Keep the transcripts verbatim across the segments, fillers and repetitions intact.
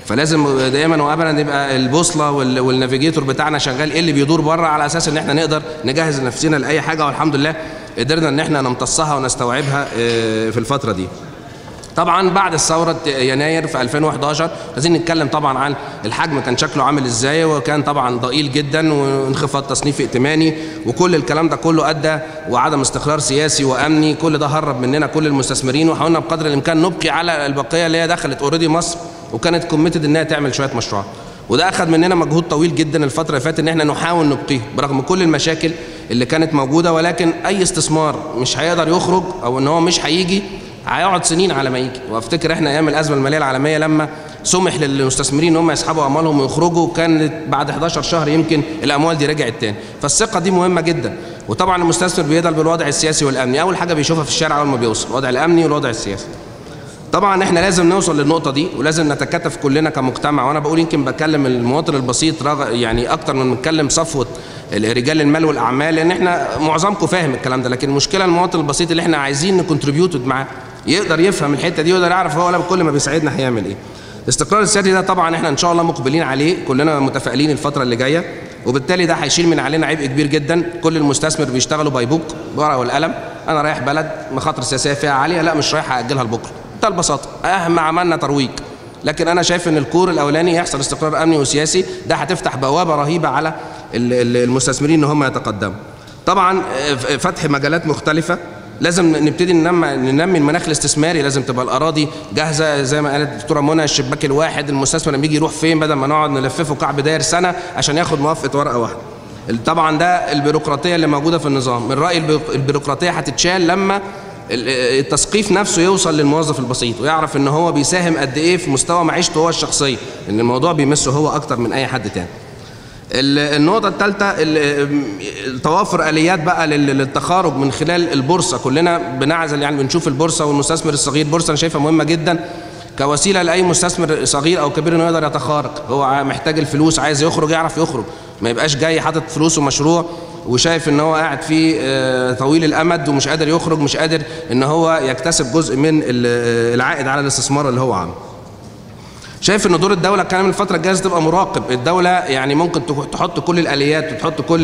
فلازم دايما وابدا يبقى البوصله والنافيجيتور بتاعنا شغال، ايه اللي بيدور بره، على اساس ان احنا نقدر نجهز نفسنا لاي حاجه، والحمد لله قدرنا ان احنا نمتصها ونستوعبها في الفتره دي. طبعا بعد الثوره يناير في ألفين وحداشر عايزين نتكلم طبعا عن الحجم كان شكله عامل ازاي، وكان طبعا ضئيل جدا وانخفاض تصنيفي ائتماني وكل الكلام ده كله ادى وعدم استقرار سياسي وامني، كل ده هرب مننا كل المستثمرين، وحاولنا بقدر الامكان نبقي على البقيه اللي هي دخلت اوريدي مصر وكانت كوميتد انها تعمل شويه مشروعات، وده اخذ مننا مجهود طويل جدا الفتره اللي فاتت ان احنا نحاول نبقيه برغم كل المشاكل اللي كانت موجوده، ولكن اي استثمار مش هيقدر يخرج او ان هو مش هيجي هيقعد سنين على ما يجي. وافتكر احنا ايام الازمه الماليه العالميه لما سمح للمستثمرين ان هم يسحبوا اموالهم ويخرجوا، كانت بعد حداشر شهر يمكن الاموال دي رجعت تاني، فالثقه دي مهمه جدا. وطبعا المستثمر بيدل بالوضع السياسي والامني، اول حاجه بيشوفها في الشارع اول ما بيوصل الوضع الامني والوضع السياسي. طبعا احنا لازم نوصل للنقطه دي ولازم نتكاتف كلنا كمجتمع، وانا بقول يمكن بكلم المواطن البسيط يعني اكتر من بنتكلم صفوه رجال المال والاعمال، لان احنا معظمكم فاهم الكلام ده، لكن المشكله المواطن البسيط اللي احنا عايزين نكونتريبيوتد معاه يقدر يفهم الحته دي ويقدر يعرف هو كل ما بيساعدنا هيعمل ايه. الاستقرار السياسي ده طبعا احنا ان شاء الله مقبلين عليه، كلنا متفائلين الفتره اللي جايه، وبالتالي ده هيشيل من علينا عبء كبير جدا. كل المستثمر بيشتغلوا باي بوك ورقه والقلم، انا رايح بلد مخاطر سياسيه فيها عاليه، لا مش رايح اجلها لبكره، بكل ببساطه اهم عملنا ترويج، لكن انا شايف ان الكور الاولاني يحصل استقرار امني وسياسي، ده هتفتح بوابه رهيبه على المستثمرين ان هم يتقدموا. طبعا فتح مجالات مختلفه، لازم نبتدي ننمي ننمي المناخ الاستثماري، لازم تبقى الاراضي جاهزه زي ما قالت الدكتوره منى، الشباك الواحد، المستثمر لما يجي يروح فين بدل ما نقعد نلففه كعب داير سنه عشان ياخد موافقه ورقه واحده. طبعا ده البيروقراطيه اللي موجوده في النظام، من رايي البيروقراطيه هتتشال لما التثقيف نفسه يوصل للموظف البسيط ويعرف ان هو بيساهم قد ايه في مستوى معيشته هو الشخصيه، لان الموضوع بيمسه هو اكتر من اي حد تاني. النقطة الثالثة توافر آليات بقى للتخارج من خلال البورصة، كلنا بنعزل يعني بنشوف البورصة والمستثمر الصغير، بورصة أنا شايفها مهمة جدا كوسيلة لأي مستثمر صغير أو كبير إنه يقدر يتخارج، هو محتاج الفلوس عايز يخرج يعرف يخرج، ما يبقاش جاي حاطط فلوسه مشروع وشايف إن هو قاعد فيه طويل الأمد ومش قادر يخرج، مش قادر إن هو يكتسب جزء من العائد على الاستثمار اللي هو عامله. شايف ان دور الدوله كان من الفتره الجايه تبقى مراقب، الدوله يعني ممكن تحط كل الاليات وتحط كل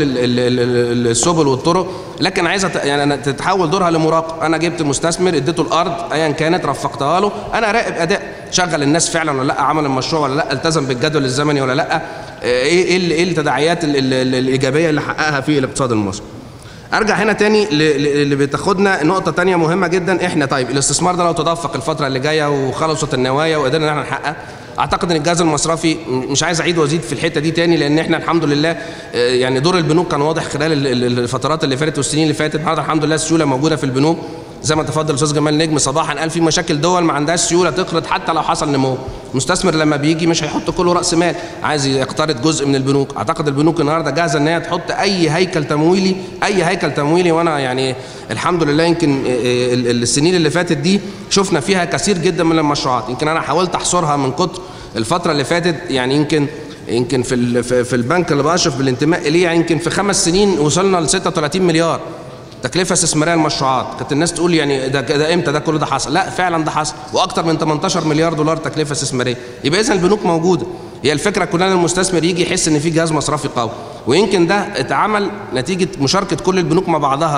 السبل والطرق، لكن عايزه يعني تتحول دورها لمراقب، انا جبت مستثمر اديته الارض ايا كانت رفقتها له، انا راقب اداء شغل الناس فعلا ولا لا، عمل المشروع ولا لا، التزم بالجدول الزمني ولا لا، ايه ايه التداعيات الايجابيه اللي حققها في الاقتصاد المصري. ارجع هنا تاني اللي بتاخدنا نقطه تانية مهمه جدا، احنا طيب الاستثمار ده لو تدفق الفتره اللي جايه وخلصت النوايا وقدرنا ان احنا نحقق، اعتقد ان الجهاز المصرفي مش عايز اعيد وازيد في الحته دي تاني، لان احنا الحمد لله يعني دور البنوك كان واضح خلال الفترات اللي فاتت والسنين اللي فاتت، النهارده الحمد لله السيوله موجوده في البنوك، زي ما تفضل الاستاذ جمال نجم صباحا قال في مشاكل دول ما عندهاش سيوله تقرض حتى لو حصل نمو، المستثمر لما بيجي مش هيحط كله راس مال، عايز يقترض جزء من البنوك، اعتقد البنوك النهارده جاهزه ان هي تحط اي هيكل تمويلي اي هيكل تمويلي، وانا يعني الحمد لله يمكن السنين اللي فاتت دي شفنا فيها كثير جدا من المشروعات، يمكن انا حاولت احصرها من كتر الفتره اللي فاتت، يعني يمكن يمكن في في البنك اللي بشرف بالانتماء اليه يمكن في خمس سنين وصلنا ل ستة وثلاثين مليار تكلفه استثماريه للمشروعات، كانت الناس تقول يعني ده ده امتى ده كله ده حصل؟ لا فعلا ده حصل، واكثر من ثمانية عشر مليار دولار تكلفه استثماريه، يبقى اذا البنوك موجوده، هي الفكره كلها المستثمر يجي يحس ان في جهاز مصرفي قوي، ويمكن ده اتعمل نتيجه مشاركه كل البنوك مع بعضها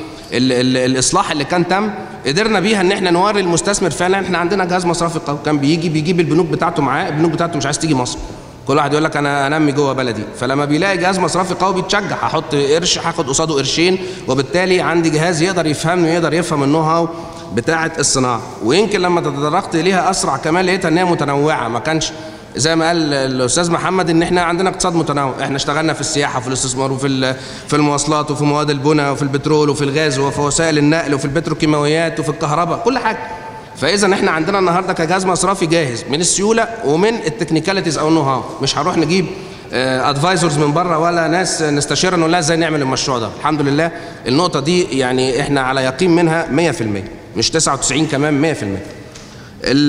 والاصلاح اللي كان تم، قدرنا بيها ان احنا نوري المستثمر فعلا احنا عندنا جهاز مصرفي قوي، كان بيجي بيجيب البنوك بتاعته معاه، البنوك بتاعته مش عايز تيجي مصر، كل واحد يقول لك انا انمي جوه بلدي، فلما بيلاقي جهاز مصرفي قوي بيتشجع، هحط قرش هاخد قصاده قرشين، وبالتالي عندي جهاز يقدر يفهمني ويقدر يفهم النو هاو بتاعه الصناعه. ويمكن لما تطرقت اليها اسرع كمان لقيتها ان هي متنوعه، ما كانش زي ما قال الاستاذ محمد ان احنا عندنا اقتصاد متنوع، احنا اشتغلنا في السياحه وفي الاستثمار وفي في المواصلات وفي مواد البناء وفي البترول وفي الغاز وفي وسائل النقل وفي البتروكيماويات وفي الكهرباء، كل حاجه. فاذا احنا عندنا النهارده كجهاز مصرفي جاهز من السيوله ومن التكنيكاليتيز او النو هاو، مش هنروح نجيب ادفايزرز من بره ولا ناس نستشيرنا نقول لها ازاي نعمل المشروع ده، الحمد لله النقطه دي يعني احنا على يقين منها مية في المية مش تسعة وتسعين كمان مية في المية. ال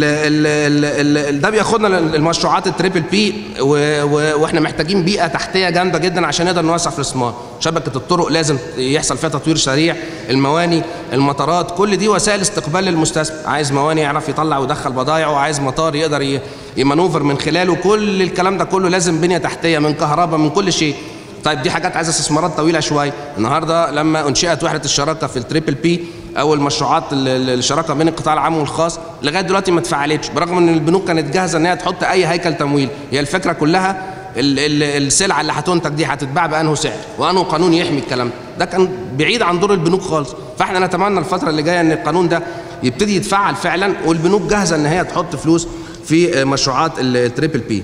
ال ال ده بياخدنا للمشروعات التريبل بي، واحنا محتاجين بيئه تحتيه جامده جدا عشان نقدر نوسع في الاستثمار، شبكه الطرق لازم يحصل فيها تطوير سريع، المواني المطارات، كل دي وسائل استقبال للمستثمر. عايز موانئ يعرف يطلع ويدخل بضائعه، وعايز مطار يقدر يمانوفر من خلاله، كل الكلام ده كله لازم بنية تحتية من كهرباء من كل شيء. طيب دي حاجات عايزه استثمارات طويله شويه. النهارده لما انشئت وحده الشراكه في التريبل بي او المشروعات الشراكه بين القطاع العام والخاص، لغايه دلوقتي ما اتفعلتش، برغم ان البنوك كانت جاهزه ان هي تحط اي هيكل تمويل. هي الفكره كلها ال ال السلعه اللي هتنتج دي هتتباع بانه سعر وانه قانون يحمي الكلام ده. ده كان بعيد عن دور البنوك خالص. فاحنا نتمنى الفتره اللي جايه ان القانون ده يبتدي يتفعل فعلا، والبنوك جاهزه ان هي تحط فلوس في مشروعات التريبل بي.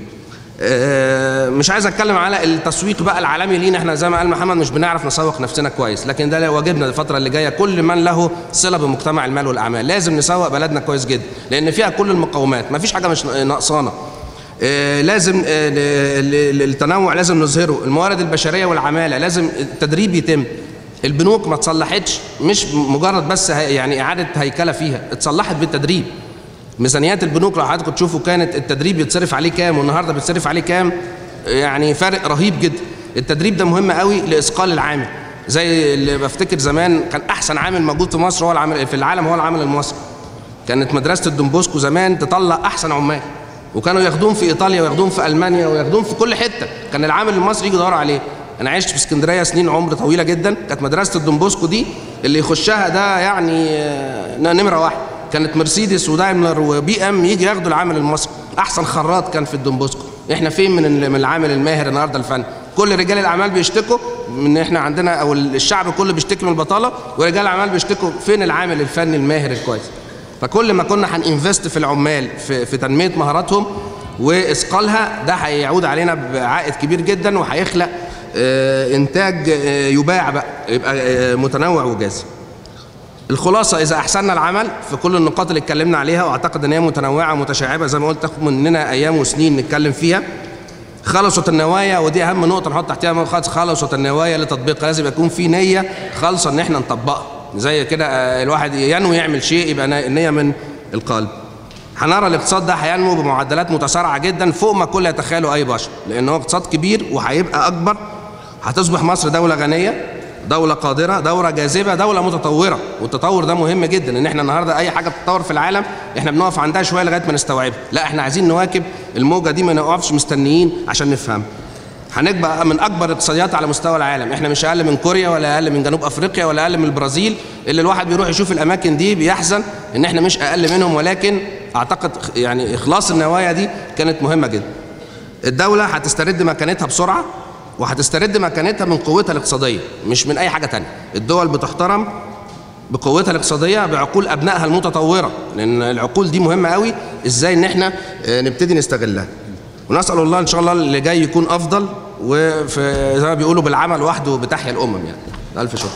مش عايز اتكلم على التسويق بقى العالمي لينا، احنا زي ما قال محمد مش بنعرف نسوق نفسنا كويس، لكن ده واجبنا الفتره اللي جايه. كل من له صله بمجتمع المال والاعمال لازم نسوق بلدنا كويس جدا، لان فيها كل المقومات، ما فيش حاجه مش ناقصانا. لازم التنوع لازم نظهره، الموارد البشريه والعماله لازم التدريب يتم. البنوك ما اتصلحتش مش مجرد بس يعني اعاده هيكله فيها، اتصلحت بالتدريب. ميزانيات البنوك لو حضراتكم تشوفوا كانت التدريب بيتصرف عليه كام والنهارده بيتصرف عليه كام، يعني فرق رهيب جدا. التدريب ده مهم قوي لاثقال العامل. زي اللي بفتكر زمان كان احسن عامل موجود في مصر هو العامل في العالم هو العامل المصري. كانت مدرسه الدومبوسكو زمان تطلع احسن عمال، وكانوا ياخدوهم في ايطاليا وياخدوهم في المانيا وياخدوهم في كل حته، كان العامل المصري يجي يدور عليه. انا عشت في اسكندريه سنين عمر طويله جدا، كانت مدرسه الدومبوسكو دي اللي يخشها ده يعني نمره واحد، كانت مرسيدس ودايملر وبي ام يجي ياخدوا العامل المصري. احسن خراط كان في الدومبوسكو. احنا فين من من العامل الماهر النهارده الفني؟ كل رجال الاعمال بيشتكوا من احنا عندنا، او الشعب كله بيشتكي من البطاله، ورجال الاعمال بيشتكوا فين العامل الفني الماهر الكويس. فكل ما كنا هننفست في العمال في, في تنميه مهاراتهم واثقالها، ده هيعود علينا بعائد كبير جدا، وهيخلق اه انتاج اه يباع بقى، يبقى اه متنوع وجاذب. الخلاصه اذا احسننا العمل في كل النقاط اللي اتكلمنا عليها، واعتقد ان هي متنوعه ومتشعبه زي ما قلت، تاخد مننا ايام وسنين نتكلم فيها. خلصت النوايا، ودي اهم نقطه نحط تحتها خالص، خلصت النوايا لتطبيقها. لازم يكون في نيه خالصه ان احنا نطبقها، زي كده الواحد ينوي يعمل شيء يبقى النيه من القلب. هنرى الاقتصاد ده هينمو بمعدلات متسارعه جدا فوق ما كل يتخيله اي بشر، لان هو اقتصاد كبير وهيبقى اكبر. هتصبح مصر دوله غنيه، دولة قادرة، دولة جاذبة، دولة متطورة. والتطور ده مهم جدا، ان احنا النهارده اي حاجة بتتطور في العالم احنا بنقف عندها شوية لغاية ما نستوعبها، لا احنا عايزين نواكب الموجة دي، ما نقفش مستنيين عشان نفهم. هنبقى من اكبر اقتصاديات على مستوى العالم، احنا مش اقل من كوريا ولا اقل من جنوب افريقيا ولا اقل من البرازيل، اللي الواحد بيروح يشوف الاماكن دي بيحزن ان احنا مش اقل منهم. ولكن اعتقد يعني اخلاص النوايا دي كانت مهمة جدا. الدولة هتسترد مكانتها بسرعة، وهتسترد مكانتها من قوتها الاقتصاديه مش من اي حاجه تانية. الدول بتحترم بقوتها الاقتصاديه بعقول ابنائها المتطوره، لان العقول دي مهمه قوي، ازاي ان احنا نبتدي نستغلها. ونسال الله ان شاء الله اللي جاي يكون افضل، وفي زي ما بيقولوا بالعمل وحده بتحيا الامم يعني. الف شكر.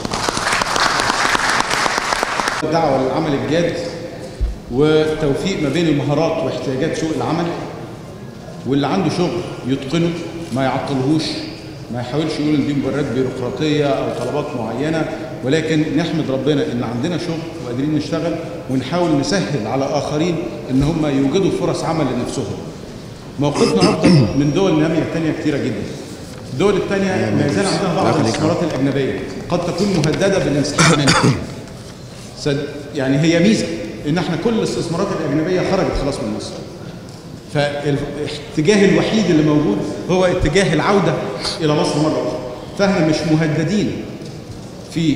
الدعوه للعمل الجاد والتوفيق ما بين المهارات واحتياجات سوق العمل، واللي عنده شغل يتقنه ما يعطلهوش، ما يحاولش يقول ان دي مبررات بيروقراطيه او طلبات معينه، ولكن نحمد ربنا ان عندنا شغل وقادرين نشتغل، ونحاول نسهل على اخرين ان هم يوجدوا فرص عمل لنفسهم. موقفنا افضل من دول ناميه ثانيه كثيره جدا. الدول الثانيه ما يزال عندها بعض الاستثمارات الاجنبيه قد تكون مهدده بالانسحاب منها. يعني هي ميزه ان احنا كل الاستثمارات الاجنبيه خرجت خلاص من مصر. فالاتجاه الوحيد اللي موجود هو اتجاه العودة إلى مصر مرة أخرى. فاحنا مش مهددين في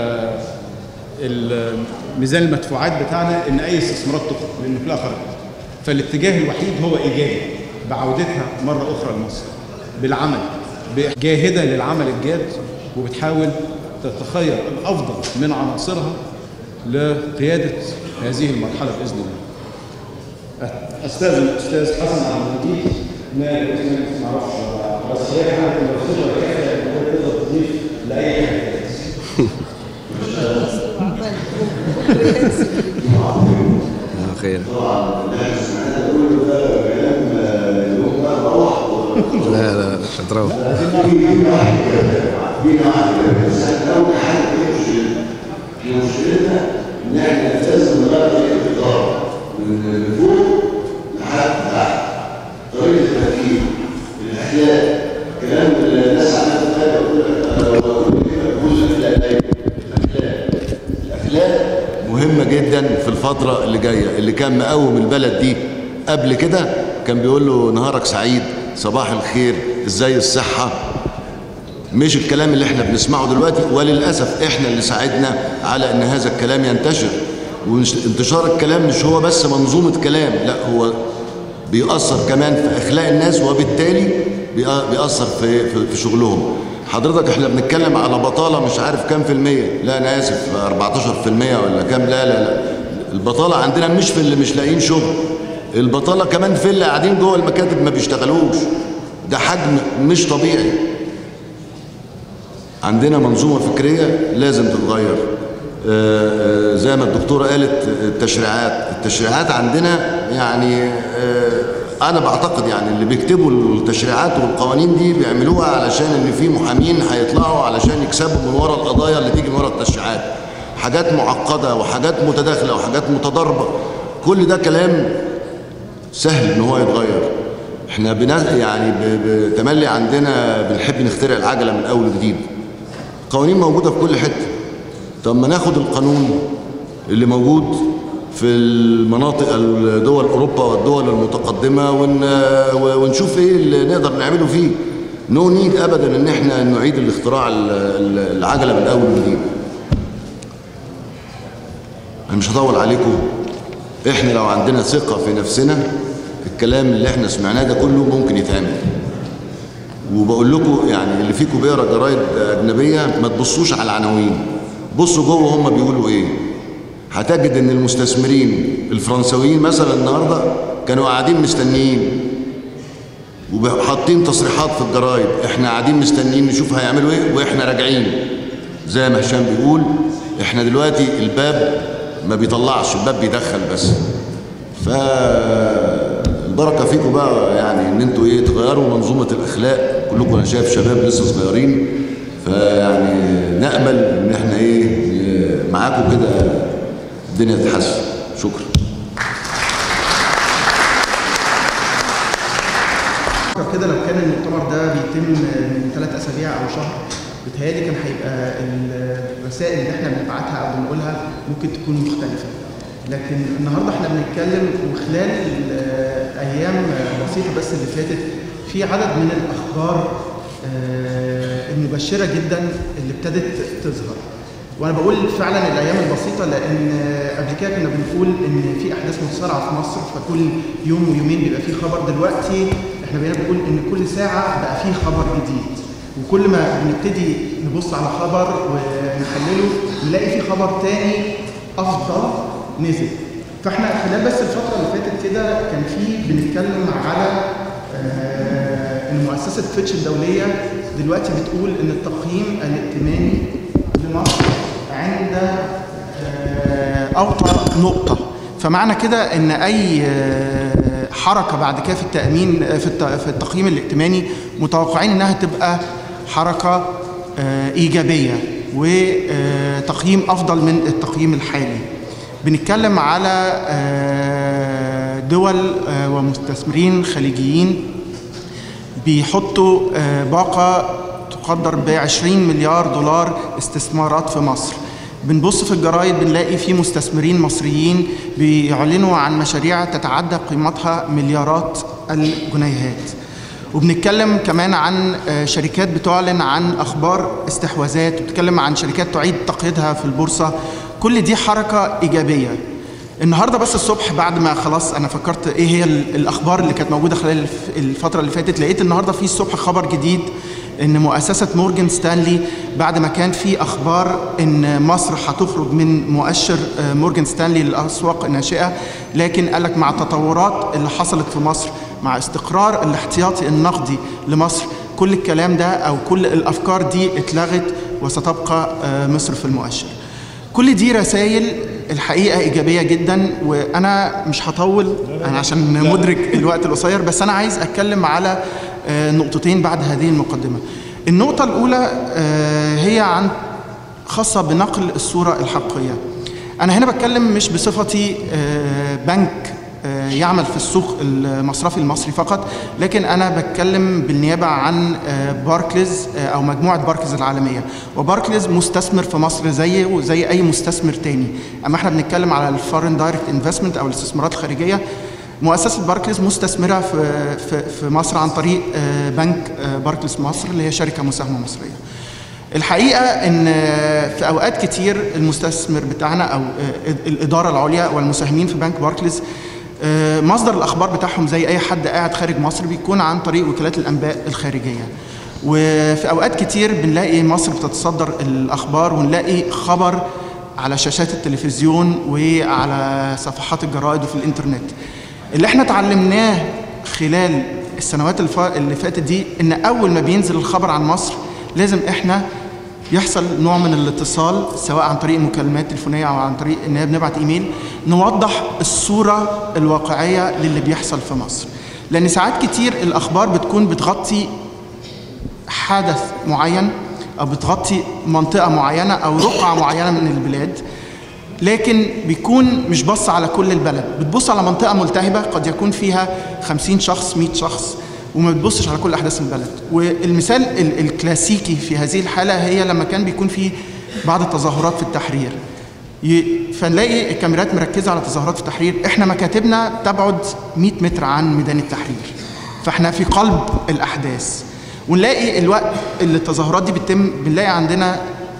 ميزان المدفوعات بتاعنا إن أي استثمارات تخرج، لأن كلها خرجت. فالاتجاه الوحيد هو إيجابي بعودتها مرة أخرى لمصر بالعمل، جاهدة للعمل الجاد، وبتحاول تتخير الأفضل من عناصرها لقيادة هذه المرحلة بإذن الله. استاذن الاستاذ حسن عبد المجيد نائب رئيس مجلس ما اعرفش بس هي كانت الخبره كافيه انك تقدر تضيف لاي حاجه. خير. طبعا الناس سمعنا كل ده كلام اليوم ده روح. لا لا مش هتروح. دي واحد دي واحد بس لو حد يمشي مشكلتنا ان احنا لازم نغير الاداره من فوق لحد تحت، طريقه التفكير، الاحتياج، كلام الناس عماله تقول لك جزء من الاخلاق، الاخلاق جدا في الفترة اللي جاية. اللي كان مقوم البلد دي قبل كده كان بيقول له نهارك سعيد، صباح الخير، ازاي الصحة، مش الكلام اللي احنا بنسمعه دلوقتي. وللأسف احنا اللي ساعدنا على ان هذا الكلام ينتشر. وانتشار الكلام مش هو بس منظومة كلام، لا هو بيأثر كمان في أخلاق الناس، وبالتالي بيأثر في, في, في شغلهم. حضرتك احنا بنتكلم على بطالة مش عارف كام في المية، لا أنا آسف أربعتاشر في المية ولا كام، لا لا لا البطالة عندنا مش في اللي مش لاقيين شغل، البطالة كمان في اللي قاعدين جوه المكاتب ما بيشتغلوش. ده حجم مش طبيعي. عندنا منظومة فكرية لازم تتغير. آه زي ما الدكتورة قالت التشريعات، التشريعات عندنا يعني آه أنا بعتقد يعني اللي بيكتبوا التشريعات والقوانين دي بيعملوها علشان إن في محامين هيطلعوا علشان يكسبوا من وراء القضايا اللي تيجي من وراء التشريعات. حاجات معقدة وحاجات متداخلة وحاجات متضاربة، كل ده كلام سهل إن هو يتغير. إحنا بنا يعني بتملي عندنا بنحب نخترع العجلة من أول وجديد. قوانين موجودة في كل حتة. طب ما ناخد القانون اللي موجود في المناطق الدول أوروبا والدول المتقدمة ونشوف إيه اللي نقدر نعمله فيه. نو نيد أبدا إن إحنا نعيد الاختراع العجلة من أول وجديد. أنا مش هطول عليكم. إحنا لو عندنا ثقة في نفسنا الكلام اللي إحنا سمعناه ده كله ممكن يتعمل. وبقول لكم يعني اللي فيكم بيقرا جرايد أجنبية ما تبصوش على العناوين، بصوا جوه هم بيقولوا إيه. هتجد إن المستثمرين الفرنسويين مثلا النهارده كانوا قاعدين مستنيين وحاطين تصريحات في الجرايد، إحنا قاعدين مستنيين نشوف هيعملوا إيه وإحنا راجعين. زي ما هشام بيقول إحنا دلوقتي الباب ما بيطلعش، الباب بيدخل بس. فالبركة فيكم بقى يعني إن أنتوا إيه تغيروا منظومة الأخلاق. كلكم أنا شايف شباب لسه صغيرين، فيعني نأمل إن إحنا إيه معاكم كده الدنيا تتحسن. شكرا. كده لو كان المؤتمر ده بيتم من ثلاث أسابيع أو شهر بتهيألي كان هيبقى الرسائل اللي احنا بنبعتها أو بنقولها ممكن تكون مختلفة. لكن النهارده احنا بنتكلم وخلال أيام بسيطة بس اللي فاتت في عدد من الأخبار المبشرة جدا اللي ابتدت تظهر. وانا بقول فعلا الايام البسيطه لان قبل كده كنا بنقول ان في احداث متسارعه في مصر، فكل يوم ويومين بيبقى فيه خبر. دلوقتي احنا بقينا بنقول ان كل ساعه بقى فيه خبر جديد، وكل ما بنبتدي نبص على خبر ونحلله نلاقي فيه خبر تاني افضل نزل. فاحنا خلال بس الفتره اللي فاتت كده كان في بنتكلم على ان مؤسسه فيتش الدوليه دلوقتي بتقول ان التقييم الائتماني لمصر عند أوطى نقطة. فمعنى كده إن أي حركة بعد كده في التأمين في التقييم الائتماني متوقعين إنها تبقى حركة إيجابية وتقييم أفضل من التقييم الحالي. بنتكلم على دول ومستثمرين خليجيين بيحطوا باقة تقدر ب عشرين مليار دولار استثمارات في مصر. بنبص في الجرايد بنلاقي في مستثمرين مصريين بيعلنوا عن مشاريع تتعدى قيمتها مليارات الجنيهات. وبنتكلم كمان عن شركات بتعلن عن أخبار استحواذات، وبتتكلم عن شركات تعيد تقييدها في البورصة. كل دي حركة إيجابية. النهارده بس الصبح بعد ما خلاص انا فكرت ايه هي الاخبار اللي كانت موجوده خلال الفتره اللي فاتت، لقيت النهارده في الصبح خبر جديد ان مؤسسه مورجان ستانلي بعد ما كان في اخبار ان مصر هتخرج من مؤشر مورجان ستانلي للاسواق الناشئه، لكن قال لك مع التطورات اللي حصلت في مصر مع استقرار الاحتياطي النقدي لمصر كل الكلام ده او كل الافكار دي اتلغت وستبقى مصر في المؤشر. كل دي رسائل الحقيقه ايجابيه جدا. وانا مش هطول انا عشان مدرك الوقت القصير، بس انا عايز اتكلم على نقطتين بعد هذه المقدمه. النقطه الاولى هي عن خاصه بنقل الصوره الحقيقيه. انا هنا بتكلم مش بصفتي بنك يعمل في السوق المصرفي المصري فقط، لكن أنا بتكلم بالنيابة عن باركليز أو مجموعة باركليز العالمية. وباركليز مستثمر في مصر زيه وزي أي مستثمر تاني. أما احنا بنتكلم على الفورين دايركت انفستمنت أو الاستثمارات الخارجية، مؤسسة باركليز مستثمرة في في في مصر عن طريق بنك باركليز مصر اللي هي شركة مساهمة مصرية. الحقيقة إن في أوقات كتير المستثمر بتاعنا أو الإدارة العليا والمساهمين في بنك باركليز مصدر الأخبار بتاعهم زي أي حد قاعد خارج مصر بيكون عن طريق وكالات الأنباء الخارجية. وفي أوقات كتير بنلاقي مصر بتتصدر الأخبار ونلاقي خبر على شاشات التلفزيون وعلى صفحات الجرائد وفي الإنترنت. اللي احنا اتعلمناه خلال السنوات اللي فاتت دي إن أول ما بينزل الخبر عن مصر لازم احنا يحصل نوع من الاتصال، سواء عن طريق مكالمات تليفونيه او عن طريق ان بنبعت ايميل، نوضح الصوره الواقعيه للي بيحصل في مصر. لان ساعات كتير الاخبار بتكون بتغطي حدث معين او بتغطي منطقه معينه او رقعه معينه من البلاد، لكن بيكون مش بص على كل البلد، بتبص على منطقه ملتهبه قد يكون فيها خمسين شخص مئة شخص، وما بتبصش على كل احداث البلد. والمثال الكلاسيكي في هذه الحاله هي لما كان بيكون في بعض التظاهرات في التحرير، فنلاقي الكاميرات مركزه على تظاهرات في التحرير، احنا مكاتبنا تبعد مئة متر عن ميدان التحرير، فاحنا في قلب الاحداث. ونلاقي الوقت اللي التظاهرات دي بتتم بنلاقي عندنا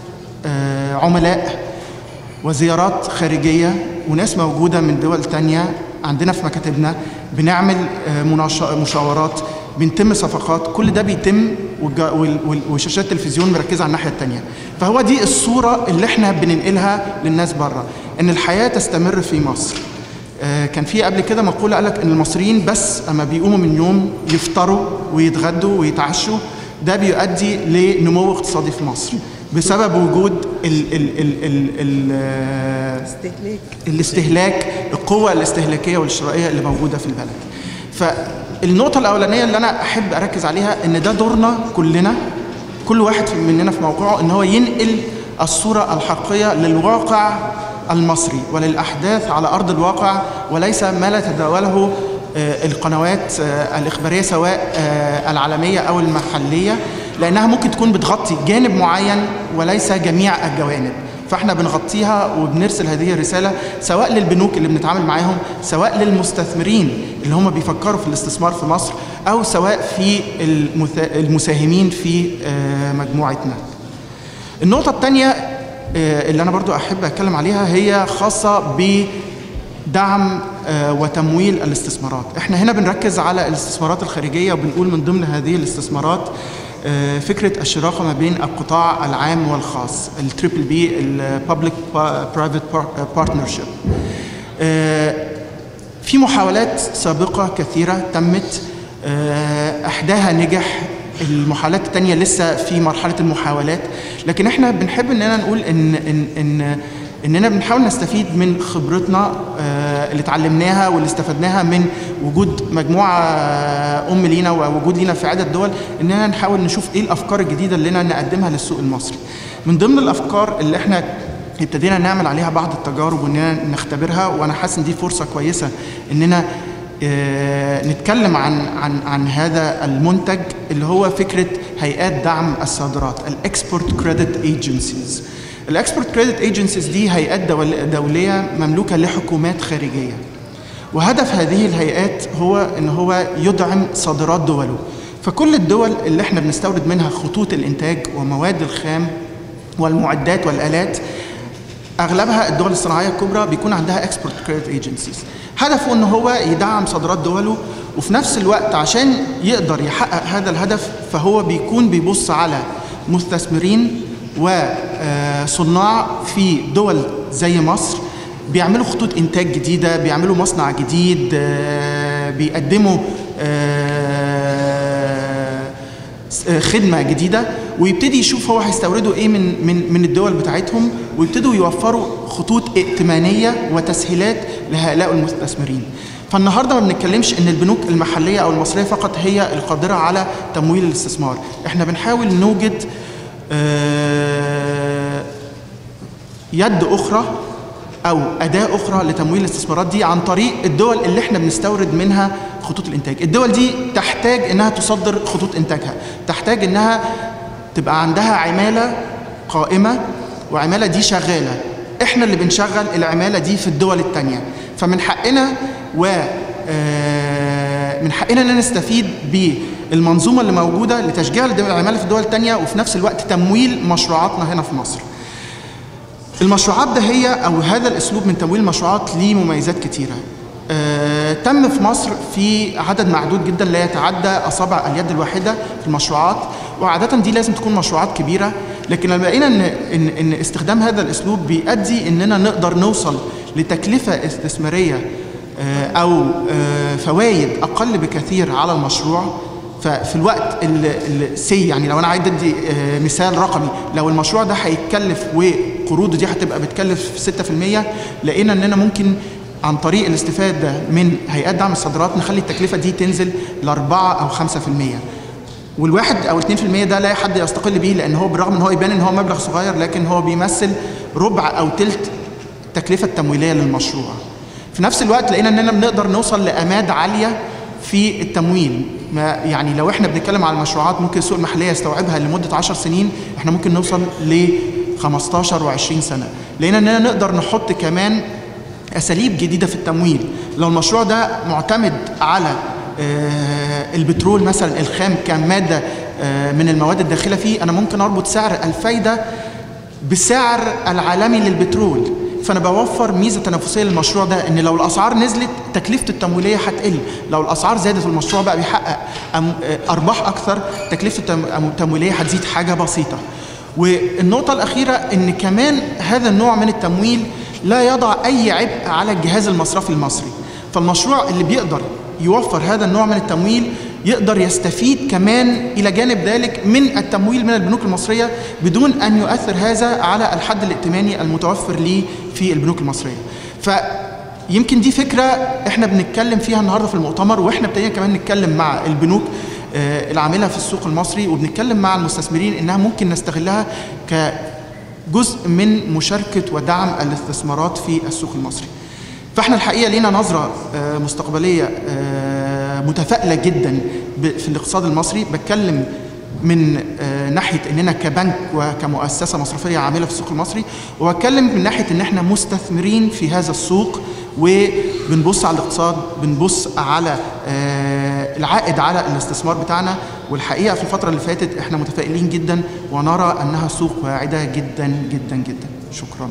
عملاء وزيارات خارجيه وناس موجوده من دول تانية عندنا في مكاتبنا، بنعمل مشاورات، بنتم صفقات، كل ده بيتم وشاشات التلفزيون مركزه على الناحيه الثانيه. فهو دي الصوره اللي احنا بننقلها للناس بره، ان الحياه تستمر في مصر. كان في قبل كده مقوله قالك ان المصريين بس اما بيقوموا من يوم يفطروا ويتغدوا ويتعشوا ده بيؤدي لنمو اقتصادي في مصر بسبب وجود ال ال ال ال ال الاستهلاك الاستهلاك القوة الاستهلاكية والشرائية اللي موجودة في البلد. فالنقطة الأولانية اللي أنا أحب أركز عليها إن ده دورنا كلنا، كل واحد مننا في موقعه، إن هو ينقل الصورة الحقيقية للواقع المصري وللأحداث على أرض الواقع، وليس ما لا تداوله القنوات الإخبارية سواء العالمية أو المحلية، لأنها ممكن تكون بتغطي جانب معين وليس جميع الجوانب. فاحنا بنغطيها وبنرسل هذه الرسالة سواء للبنوك اللي بنتعامل معاهم، سواء للمستثمرين اللي هم بيفكروا في الاستثمار في مصر، أو سواء في المساهمين في مجموعتنا. النقطة الثانية اللي أنا برضو أحب أتكلم عليها هي خاصة بدعم وتمويل الاستثمارات. احنا هنا بنركز على الاستثمارات الخارجية، وبنقول من ضمن هذه الاستثمارات فكرة الشراكة ما بين القطاع العام والخاص، التريبل بي، البابليك برايفت بارتنرشيب. في محاولات سابقة كثيرة تمت، احداها نجح، المحاولات التانية لسه في مرحلة المحاولات، لكن احنا بنحب اننا نقول ان ان ان اننا بنحاول نستفيد من خبرتنا اللي اتعلمناها واللي استفدناها من وجود مجموعه ام لينا ووجود لينا في عده دول، اننا نحاول نشوف ايه الافكار الجديده اللي لنا نقدمها للسوق المصري. من ضمن الافكار اللي احنا ابتدينا نعمل عليها بعض التجارب واننا نختبرها، وانا حاسس ان دي فرصه كويسه اننا نتكلم عن عن عن هذا المنتج اللي هو فكره هيئات دعم الصادرات، الاكسبورت كريدت ايجنسيز. الاكسبورت كريدت ايجنسيز دي هيئات دوليه مملوكه لحكومات خارجيه، وهدف هذه الهيئات هو ان هو يدعم صادرات دوله. فكل الدول اللي احنا بنستورد منها خطوط الانتاج ومواد الخام والمعدات والالات، اغلبها الدول الصناعيه الكبرى بيكون عندها اكسبورت كريدت ايجنسيز. هدفه ان هو يدعم صادرات دوله، وفي نفس الوقت عشان يقدر يحقق هذا الهدف فهو بيكون بيبص على مستثمرين وصناع في دول زي مصر بيعملوا خطوط انتاج جديده، بيعملوا مصنع جديد، بيقدموا خدمه جديده، ويبتدي يشوف هو هيستوردوا ايه من من من الدول بتاعتهم، ويبتدوا يوفروا خطوط ائتمانيه وتسهيلات لهؤلاء المستثمرين. فالنهارده ما بنتكلمش ان البنوك المحليه او المصريه فقط هي القادره على تمويل الاستثمار، احنا بنحاول نوجد يد اخرى او اداه اخرى لتمويل الاستثمارات دي عن طريق الدول اللي احنا بنستورد منها خطوط الانتاج. الدول دي تحتاج انها تصدر خطوط انتاجها، تحتاج انها تبقى عندها عماله قائمه وعماله دي شغاله، احنا اللي بنشغل العماله دي في الدول الثانيه. فمن حقنا و من حقنا ان نستفيد بالمنظومه اللي موجوده لتشجيع العماله في الدول الثانيه، وفي نفس الوقت تمويل مشروعاتنا هنا في مصر. المشروعات ده هي او هذا الاسلوب من تمويل المشروعات ليه مميزات كتيره. آه، تم في مصر في عدد معدود جدا لا يتعدى اصابع اليد الواحده في المشروعات، وعاده دي لازم تكون مشروعات كبيره. لكن لما لقينا ان ان ان استخدام هذا الاسلوب بيؤدي اننا نقدر نوصل لتكلفه استثماريه آه او آه فوائد اقل بكثير على المشروع. ففي الوقت السي يعني لو انا عايز ادي آه مثال رقمي، لو المشروع ده هيتكلف وقروضه دي هتبقى بتكلف ستة في المية، لقينا اننا ممكن عن طريق الاستفاده من هيئات دعم الصادرات نخلي التكلفه دي تنزل لأربعة أو خمسة في المية. والواحد أو اتنين في المية ده لا حد يستقل بيه، لأن هو بالرغم إن هو يبان إن هو مبلغ صغير لكن هو بيمثل ربع أو تلت التكلفة التمويلية للمشروع. في نفس الوقت لقينا إننا بنقدر نوصل لأماد عالية في التمويل. ما يعني لو احنا بنتكلم على المشروعات ممكن السوق المحلية يستوعبها لمدة عشر سنين، احنا ممكن نوصل ل خمستاشر وعشرين سنة. لقينا إننا نقدر نحط كمان أساليب جديدة في التمويل. لو المشروع ده معتمد على البترول مثلا الخام كمادة من المواد الداخلة فيه، أنا ممكن أربط سعر الفايدة بالسعر العالمي للبترول، فأنا بوفر ميزة تنافسية للمشروع ده، إن لو الأسعار نزلت تكلفة التمويلية هتقل، لو الأسعار زادت والمشروع بقى بيحقق أرباح أكثر تكلفة التمويلية هتزيد حاجة بسيطة. والنقطة الأخيرة إن كمان هذا النوع من التمويل لا يضع أي عبء على الجهاز المصرفي المصري. فالمشروع اللي بيقدر يوفر هذا النوع من التمويل يقدر يستفيد كمان إلى جانب ذلك من التمويل من البنوك المصرية بدون أن يؤثر هذا على الحد الائتماني المتوفر ليه في البنوك المصرية. فيمكن دي فكرة احنا بنتكلم فيها النهاردة في المؤتمر، واحنا ابتدينا كمان نتكلم مع البنوك العاملة في السوق المصري، وبنتكلم مع المستثمرين إنها ممكن نستغلها كجزء من مشاركة ودعم الاستثمارات في السوق المصري. فاحنا الحقيقة لينا نظرة مستقبلية متفائلة جدا في الاقتصاد المصري. بتكلم من ناحية اننا كبنك وكمؤسسة مصرفية عاملة في السوق المصري، وبتكلم من ناحية ان احنا مستثمرين في هذا السوق وبنبص على الاقتصاد، بنبص على العائد على الاستثمار بتاعنا. والحقيقة في الفترة اللي فاتت احنا متفائلين جدا ونرى انها سوق واعدة جدا جدا جدا. شكرا.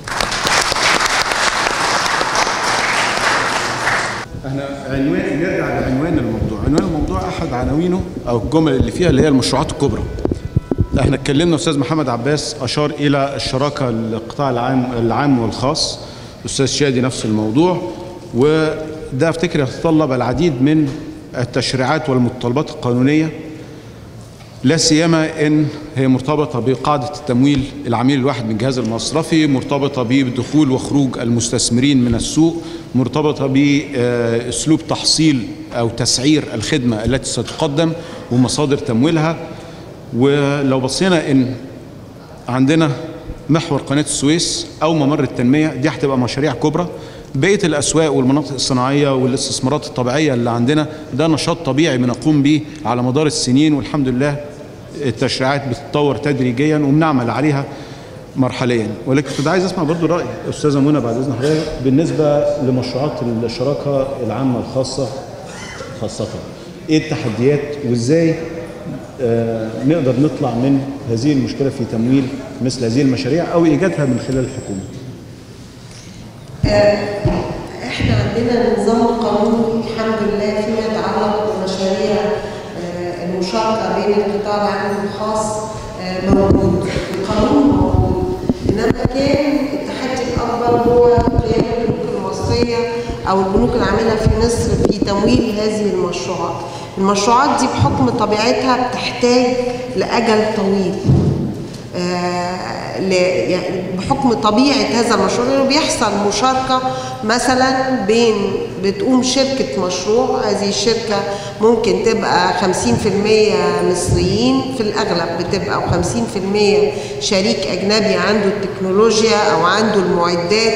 احنا عنوان نرجع لعنوان الموضوع. عنوان الموضوع احد عناوينه او الجمل اللي فيها اللي هي المشروعات الكبرى. احنا اتكلمنا، استاذ محمد عباس اشار الى الشراكه القطاع العام العام والخاص، استاذ شادي نفس الموضوع، وده افتكر يتطلب العديد من التشريعات والمتطلبات القانونيه، لا سيما ان هي مرتبطه بقاعده التمويل العميل الواحد من الجهاز المصرفي، مرتبطه بدخول وخروج المستثمرين من السوق، مرتبطه باسلوب تحصيل او تسعير الخدمه التي ستقدم ومصادر تمويلها. ولو بصينا ان عندنا محور قناه السويس او ممر التنميه، دي هتبقى مشاريع كبرى. بقيه الاسواق والمناطق الصناعيه والاستثمارات الطبيعيه اللي عندنا ده نشاط طبيعي بنقوم به على مدار السنين، والحمد لله التشريعات بتتطور تدريجيا وبنعمل عليها مرحليا. ولكن كنت عايز اسمع برضو راي استاذه منى بعد اذن حضرتك بالنسبه لمشروعات الشراكه العامه الخاصه خاصه. ايه التحديات وازاي آه نقدر نطلع من هذه المشكله في تمويل مثل هذه المشاريع او ايجادها من خلال الحكومه؟ احنا عندنا نظام قانوني الحمد لله فيما يتعلق بمشاريع المشاركه بين القطاع العام والخاص موجود، القانون موجود، انما كان التحدي الاكبر هو قيام البنوك المصريه او البنوك العامله في مصر في تمويل هذه المشروعات. المشروعات دي بحكم طبيعتها بتحتاج لاجل طويل. بحكم طبيعة هذا المشروع انه بيحصل مشاركة مثلا بين بتقوم شركة مشروع، هذه الشركة ممكن تبقى خمسين في المية مصريين في الأغلب بتبقى، وخمسين في المية شريك أجنبي عنده التكنولوجيا أو عنده المعدات.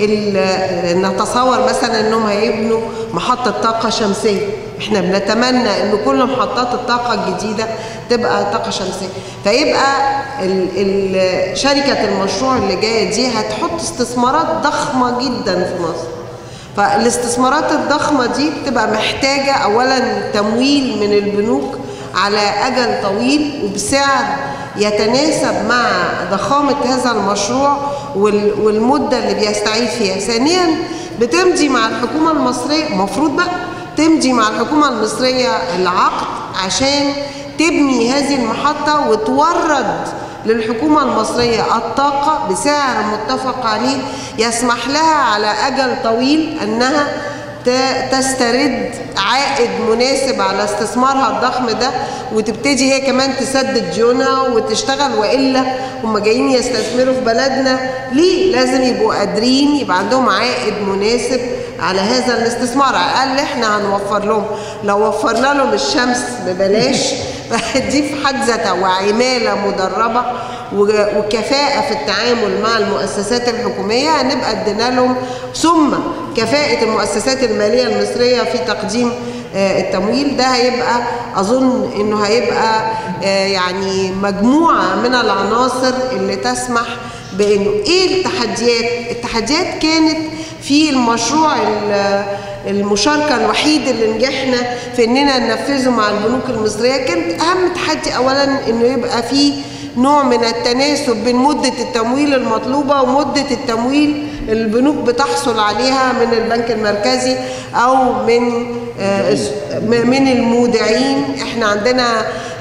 نتصور مثلا أنهم هيبنوا محطة طاقة شمسية، احنا بنتمنى ان كل محطات الطاقة الجديدة تبقى طاقة شمسية، فيبقى ال ال شركة المشروع اللي جاية دي هتحط استثمارات ضخمة جدا في مصر. فالاستثمارات الضخمة دي بتبقى محتاجة اولا تمويل من البنوك على اجل طويل وبسعر يتناسب مع ضخامة هذا المشروع والمدة اللي بيستعيد فيها. ثانيا بتمضي مع الحكومة المصرية، مفروض بقى تمضي مع الحكومة المصرية العقد عشان تبني هذه المحطة وتورد للحكومة المصرية الطاقة بسعر متفق عليه يسمح لها على أجل طويل أنها تسترد عائد مناسب على استثمارها الضخم ده، وتبتدي هي كمان تسدد ديونها وتشتغل. وإلا هم جايين يستثمروا في بلدنا ليه؟ لازم يبقوا قادرين يبقى عندهم عائد مناسب على هذا الاستثمار. على الأقل احنا هنوفر لهم، لو وفرنا لهم الشمس ببلاش فدي في حد ذاتها وعمالة مدربة وكفاءة في التعامل مع المؤسسات الحكومية هنبقى ادينا لهم، ثم كفاءة المؤسسات المالية المصرية في تقديم التمويل. ده هيبقى أظن إنه هيبقى يعني مجموعة من العناصر اللي تسمح بإنه إيه التحديات. التحديات كانت في المشروع المشاركة الوحيد اللي نجحنا في إننا ننفذه مع البنوك المصرية. كانت أهم تحدي أولا إنه يبقى فيه نوع من التناسب بين مدة التمويل المطلوبة ومدة التمويل البنوك بتحصل عليها من البنك المركزي أو من من المودعين. احنا عندنا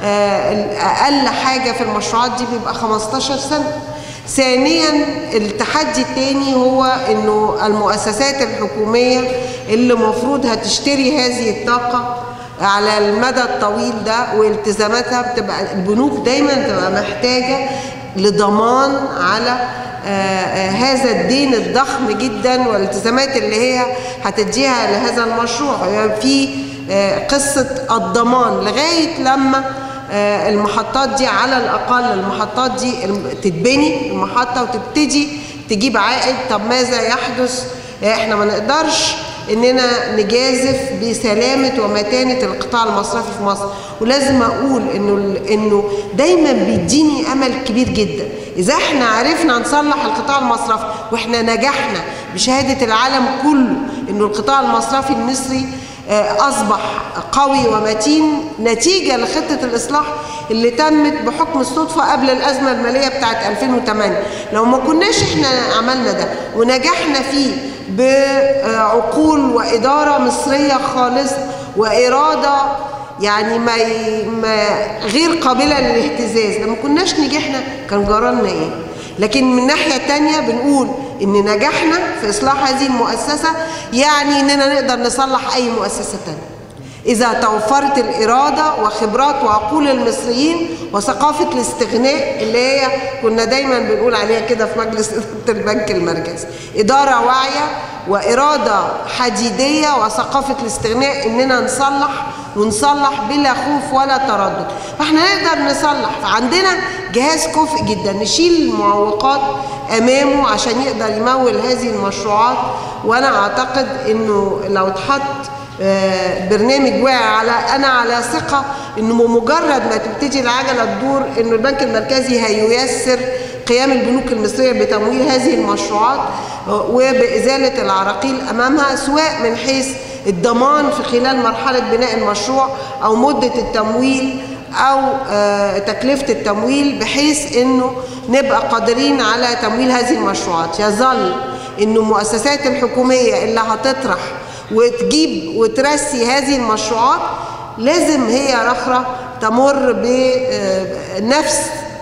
أقل حاجة في المشروعات دي بيبقى خمستاشر سنة. ثانيا التحدي الثاني هو انه المؤسسات الحكومية اللي مفروض هتشتري هذه الطاقة على المدى الطويل ده والتزاماتها بتبقى البنوك دايما بتبقى محتاجة لضمان على آه هذا الدين الضخم جدا والالتزامات اللي هي هتديها لهذا المشروع. يعني في آه قصة الضمان لغاية لما آه المحطات دي على الأقل المحطات دي تتبني المحطة وتبتدي تجيب عائد. طب ماذا يحدث؟ احنا ما نقدرش اننا نجازف بسلامة ومتانة القطاع المصرفي في مصر. ولازم اقول انه انه دايما بيديني امل كبير جدا اذا احنا عرفنا نصلح القطاع المصرفي، واحنا نجحنا بشهادة العالم كله انه القطاع المصرفي المصري اصبح قوي ومتين نتيجة لخطة الاصلاح اللي تمت بحكم الصدفة قبل الازمة المالية بتاعت ألفين وثمانية. لو ما كناش احنا عملنا ده ونجحنا فيه بعقول وإدارة مصرية خالصة وإرادة يعني ما, ما غير قابلة للاهتزاز، لما كناش نجحنا كان جرالنا إيه؟ لكن من ناحية تانية بنقول إن نجحنا في إصلاح هذه المؤسسة يعني إننا نقدر نصلح أي مؤسسة تانية إذا توفرت الإرادة وخبرات وعقول المصريين وثقافة الاستغناء اللي هي كنا دايما بنقول عليها كده في مجلس إدارة البنك المركزي، إدارة واعية وإرادة حديدية وثقافة الاستغناء إننا نصلح ونصلح بلا خوف ولا تردد. فإحنا نقدر نصلح، فعندنا جهاز كفء جدا نشيل المعوقات أمامه عشان يقدر يمول هذه المشروعات. وأنا أعتقد إنه لو اتحط برنامج واعي على انا على ثقه انه مجرد ما تبتدي العجله تدور انه البنك المركزي هييسر قيام البنوك المصريه بتمويل هذه المشروعات وبازاله العراقيل امامها، سواء من حيث الضمان في خلال مرحله بناء المشروع او مده التمويل او تكلفه التمويل، بحيث انه نبقى قادرين على تمويل هذه المشروعات. يظل انه المؤسسات الحكوميه اللي هتطرح وتجيب وترسي هذه المشروعات لازم هي رخرة تمر بنفس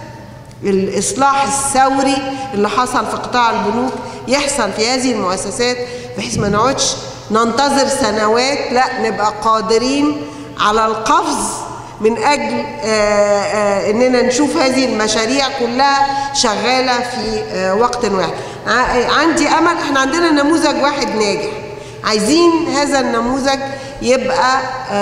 الإصلاح الثوري اللي حصل في قطاع البنوك يحصل في هذه المؤسسات، بحيث ما نقعدش ننتظر سنوات، لا نبقى قادرين على القفز من أجل أننا نشوف هذه المشاريع كلها شغالة في وقت واحد. عندي أمل، احنا عندنا نموذج واحد ناجح، عايزين هذا النموذج يبقى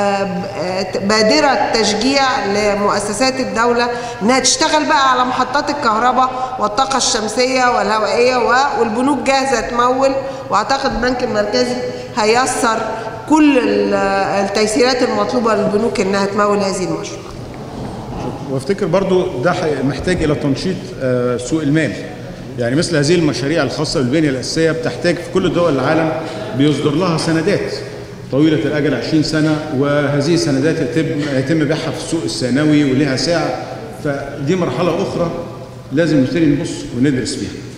بادرة تشجيع لمؤسسات الدولة انها تشتغل بقى على محطات الكهرباء والطاقة الشمسية والهوائية، والبنوك جاهزة تمول، واعتقد البنك المركزي هيسر كل التيسيرات المطلوبة للبنوك انها تمول هذه المشروع. وافتكر برضو ده محتاج الى تنشيط سوق المال، يعني مثل هذه المشاريع الخاصة بالبنية الأساسية بتحتاج في كل دول العالم بيصدر لها سندات طويلة الأجل عشرين سنة، وهذه السندات يتم يتم بيعها في السوق الثانوي ولها سعر، فدي مرحلة أخرى لازم نبتدي نبص وندرس فيها.